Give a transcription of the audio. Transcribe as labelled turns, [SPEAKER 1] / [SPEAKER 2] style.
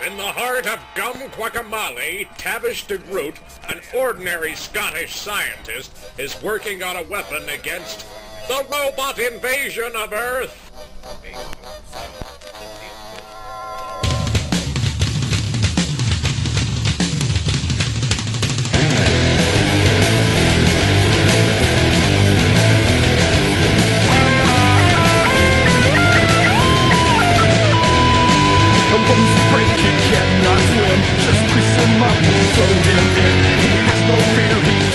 [SPEAKER 1] In the heart of Gum-Quacamale, Tavish de Groot, an ordinary Scottish scientist, is working on a weapon against the robot invasion of Earth.
[SPEAKER 2] Cannot swim, just push him up, throw him in. He has no fear, he